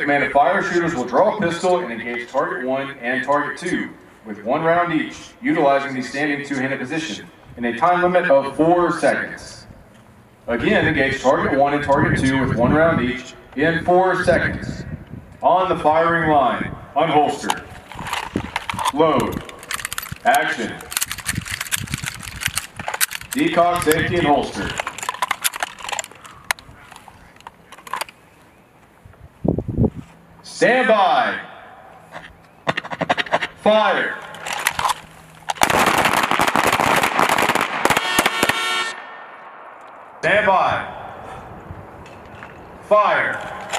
Commanded fire shooters will draw a pistol and engage target 1 and target 2 with 1 round each, utilizing the standing two-handed position in a time limit of 4 seconds. Again, engage target 1 and target 2 with 1 round each in 4 seconds. On the firing line, unholster, load, action, decock, safety, and holster. Stand by. Fire. Stand by. Fire.